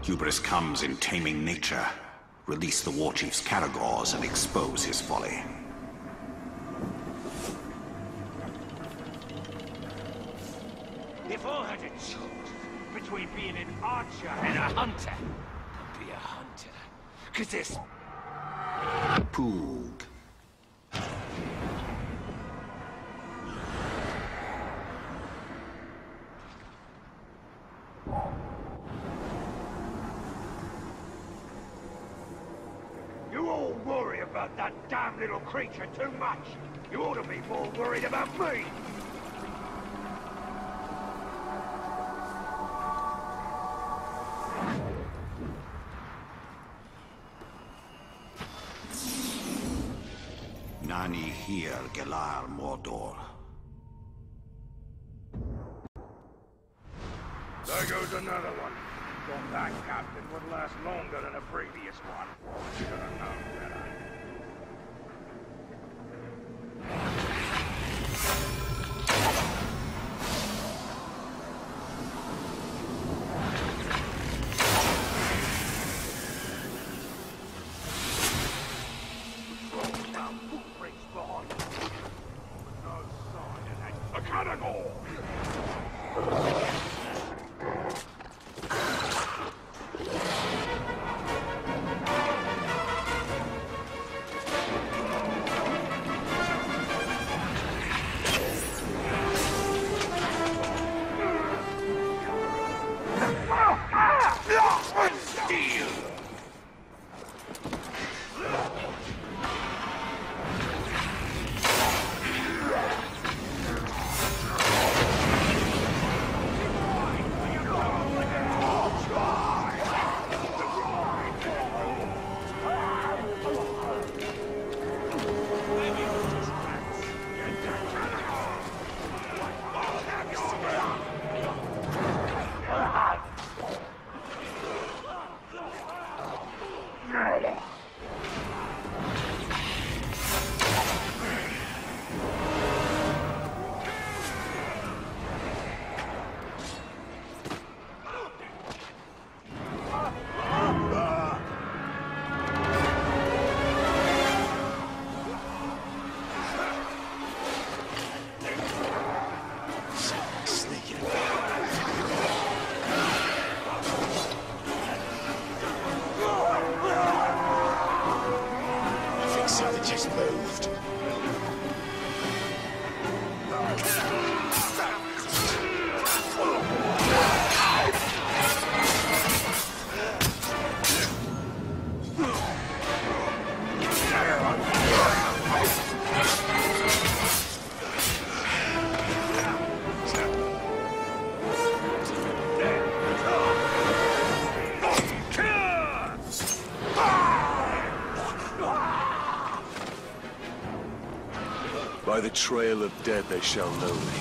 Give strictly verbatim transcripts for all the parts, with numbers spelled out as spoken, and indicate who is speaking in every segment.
Speaker 1: Hubris comes in taming nature. Release the war chief's Caragors and expose his folly.
Speaker 2: If I had a choice between being an archer and a hunter, I'd be a hunter. Cause this...
Speaker 1: Poog.
Speaker 2: You all worry about that damn little creature too much. You ought to be more worried about me.
Speaker 1: Nani here, Gelar Mordor.
Speaker 2: There goes another one. Thought that captain would last longer than a previous one. Should have known better.
Speaker 3: By the trail of dead they shall know me.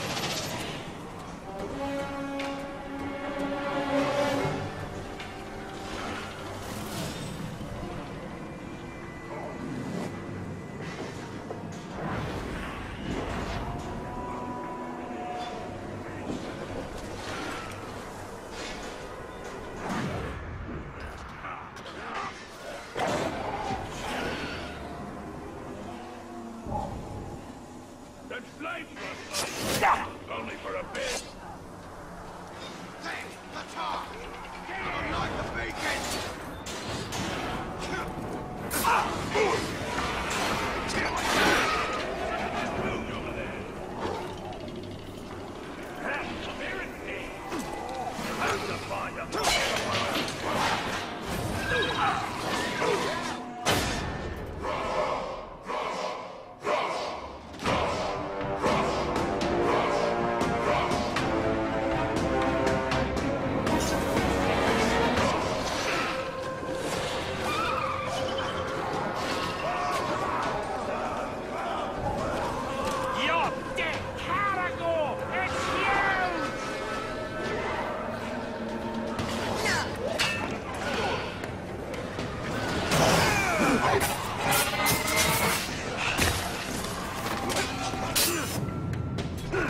Speaker 2: Only for a bit.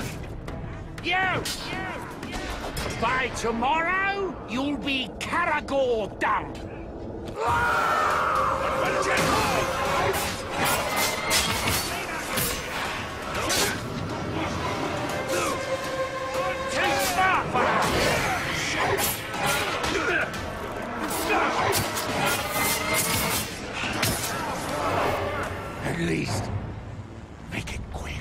Speaker 4: By tomorrow, you'll be Caragor.
Speaker 2: fall down! At least, make it quick.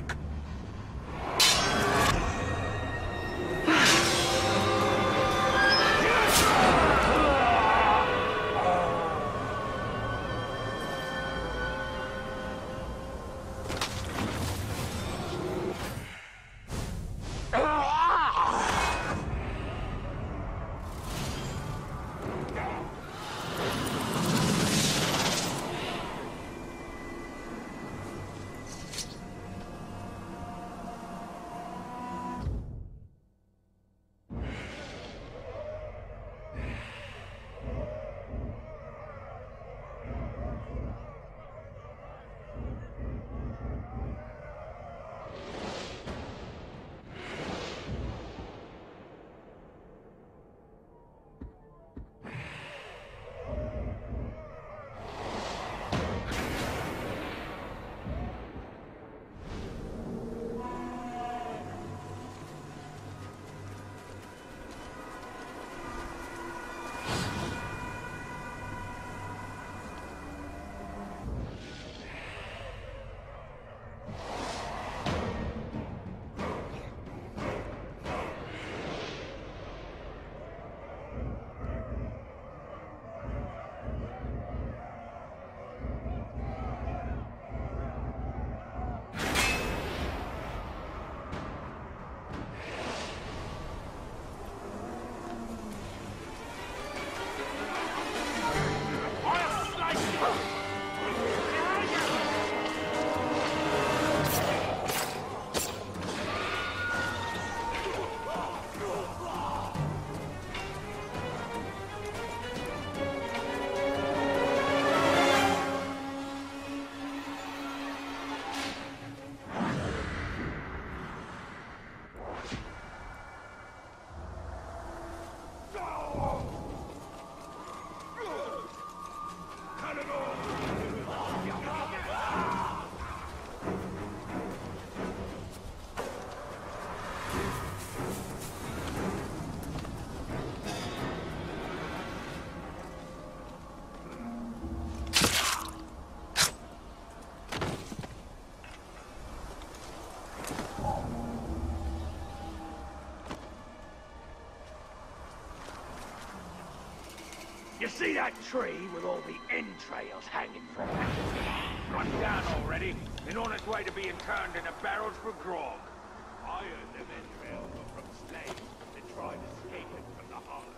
Speaker 2: You see that tree with all the entrails hanging from it? Run down already, and on its way to being turned into barrels for grog. I heard them entrails were from slaves that tried escaping from the hollow.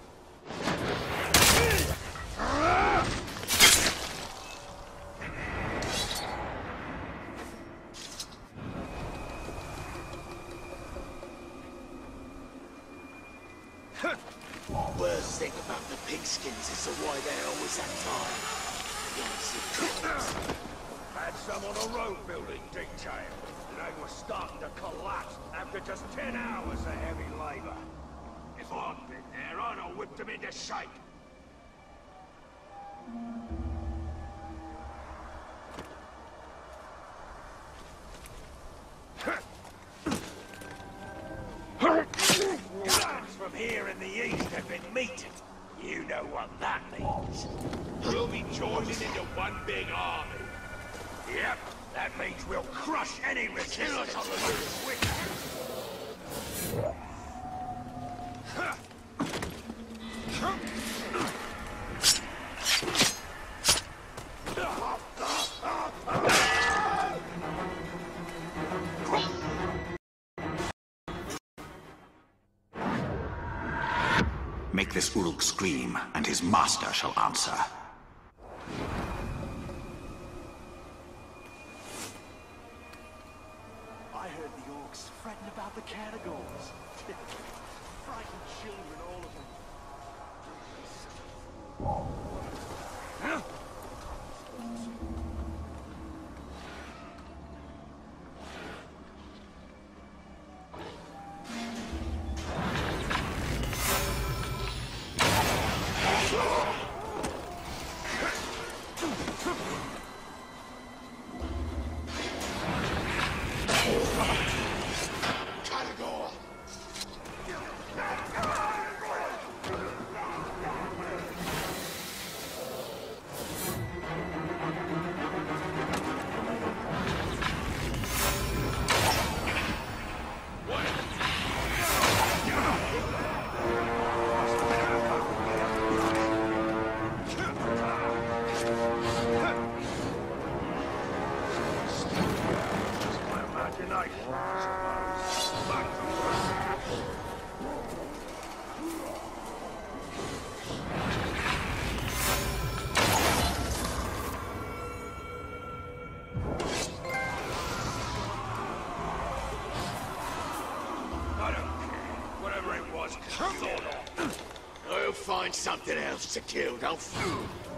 Speaker 4: Worst thing about the pigskins is the why they're always that time.
Speaker 2: Had some on a road building detail. They were starting to collapse after just ten hours of heavy labor. If I'd been there, I'd have whipped them into shape. Guns from here in the east have been meeting. You know what that means. We'll be joining into one big army. Yep, that means we'll crush any resistance on the move.
Speaker 1: Make this Uruk scream, and his master shall answer.
Speaker 4: I heard the orcs fretting about the categories. Frightened children, all of them.
Speaker 2: Huh?
Speaker 5: I'll find something else to kill, don't fool.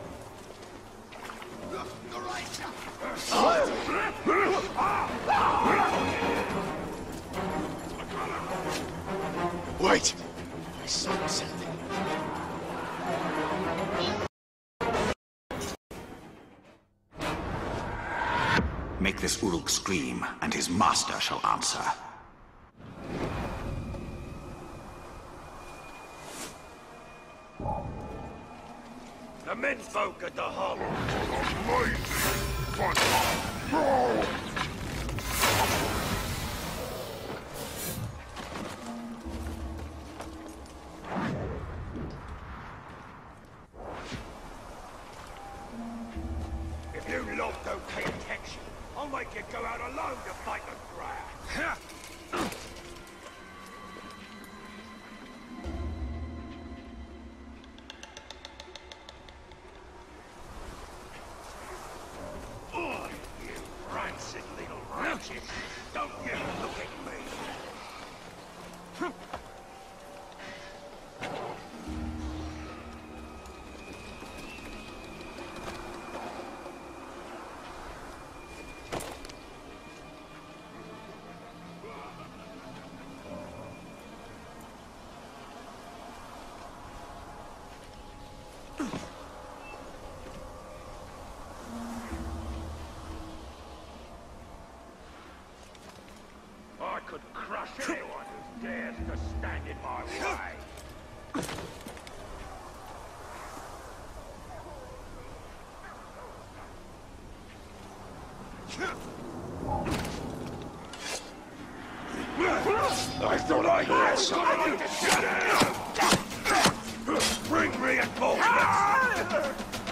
Speaker 5: Wait! I saw something.
Speaker 1: Make this Uruk scream, and his master shall answer.
Speaker 2: The menfolk at the hall. If you lot don't pay attention, I'll make you go out alone to fight the crowd. Don't you look at me! I could crush anyone who dares to stand in my way. I thought I had something to shut out. Bring reinforcements.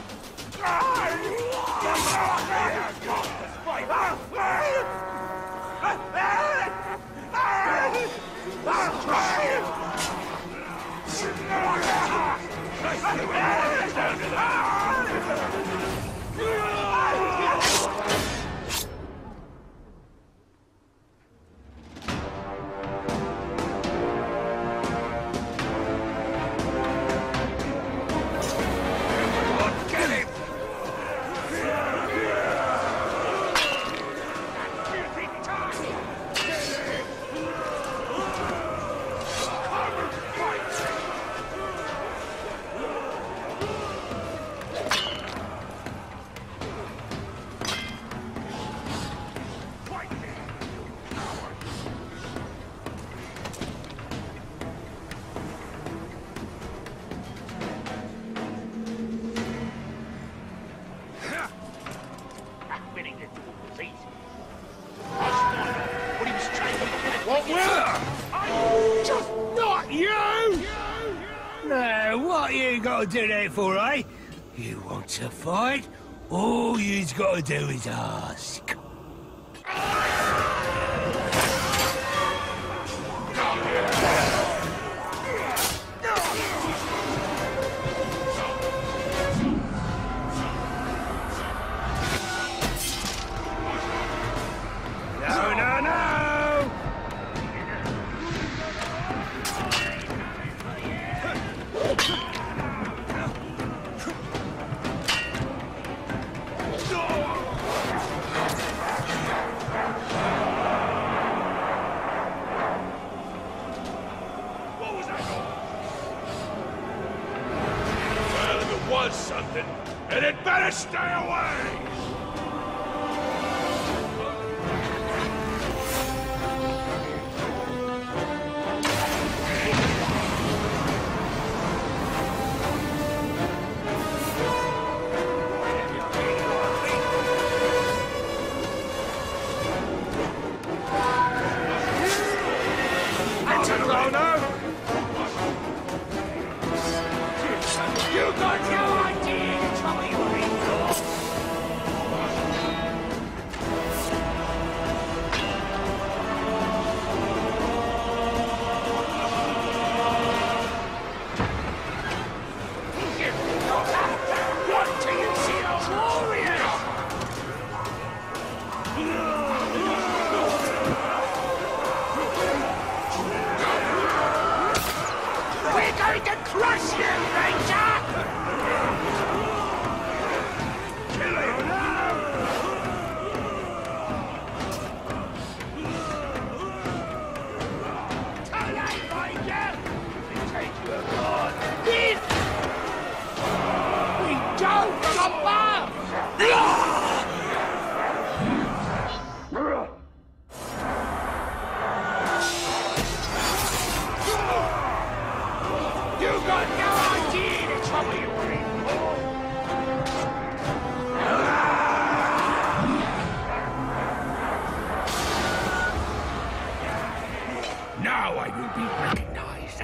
Speaker 6: What will? Just not you! Now, what you gotta do that for, eh? You want to fight? All you's gotta do is ask.
Speaker 2: No, no, no! What was that? Well, if it was something, then it better stay away! You got no idea how you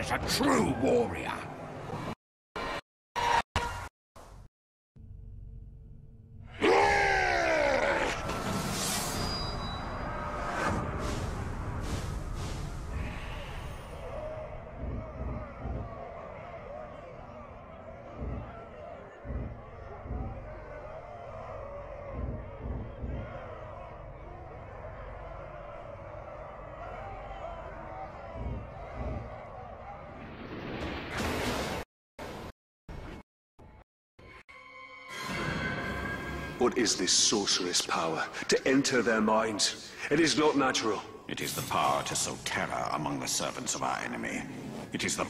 Speaker 6: a true warrior.
Speaker 3: What is this sorceress power? To enter their minds? It is not natural.
Speaker 1: It is the power to sow terror among the servants of our enemy. It is the...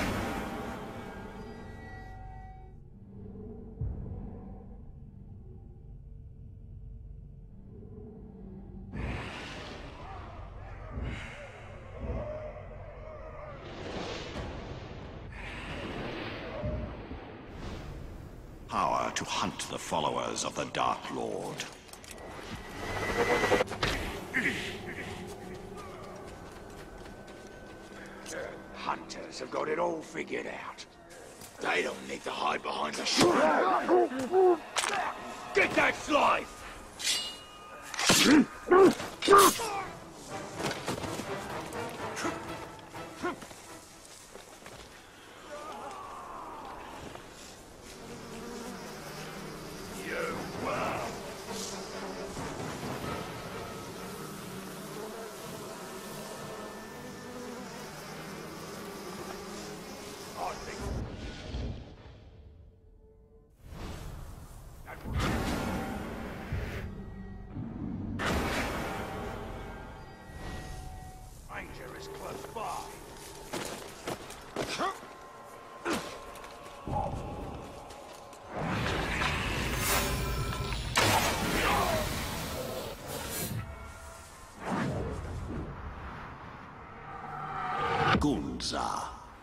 Speaker 1: power to hunt the followers of the Dark Lord.
Speaker 2: Hunters have got it all figured out.
Speaker 5: They don't need to hide behind the shrine.
Speaker 2: Get that slide! Ranger is close by.
Speaker 1: Gunza.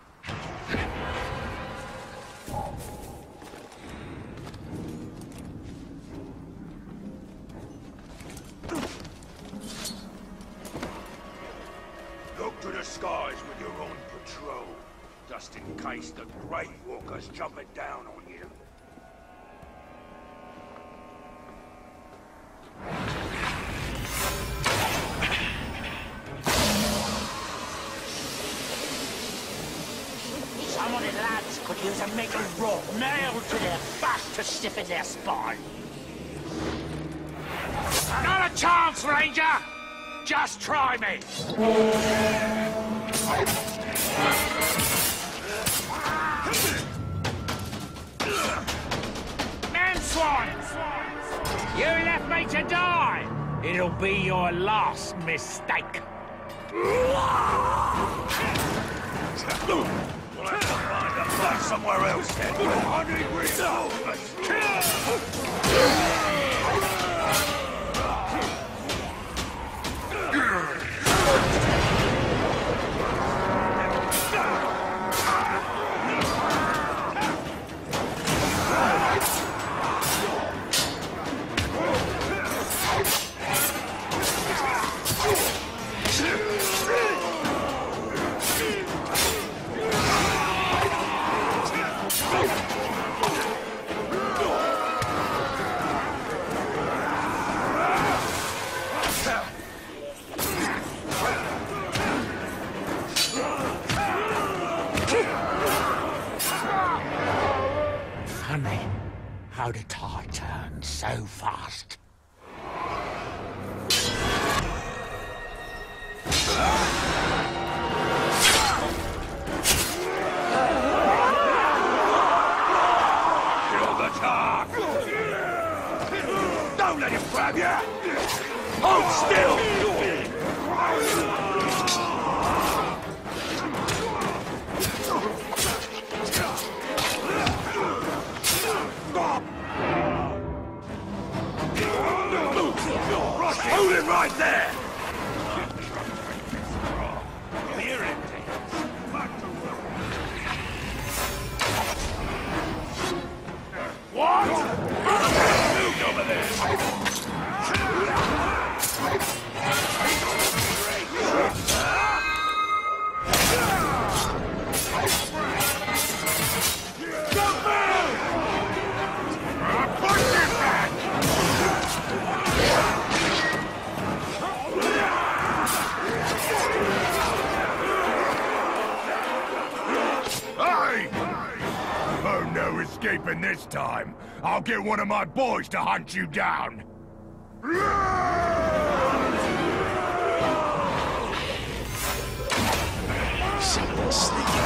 Speaker 2: Look to the skies with your own patrol, just in case the Grey Walkers jump it down on you.
Speaker 6: Some of the lads could use a metal rod nailed to their back to stiffen their spine. Not a chance, Ranger! Just try me! Man swine! You left me to die! It'll be your last mistake.
Speaker 2: We'll have to find a fight somewhere else then. I need reinforcements.
Speaker 6: Funny how the tide turns so fast.
Speaker 2: Kill the targ! Don't let him grab you! Hold still! Hold it right there! Clear empty. Back to work. What? Move over there! this time. I'll get one of my boys to hunt you down.
Speaker 5: Something sneaky.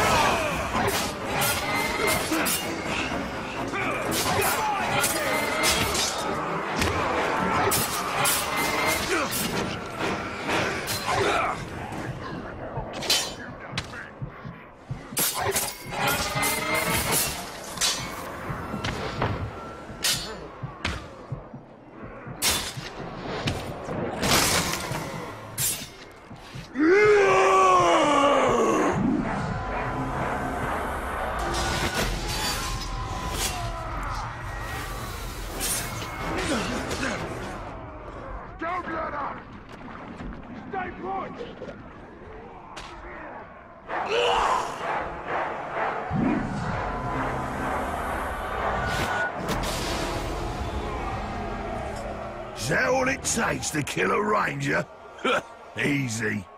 Speaker 2: Is that all it takes to kill a ranger? Easy.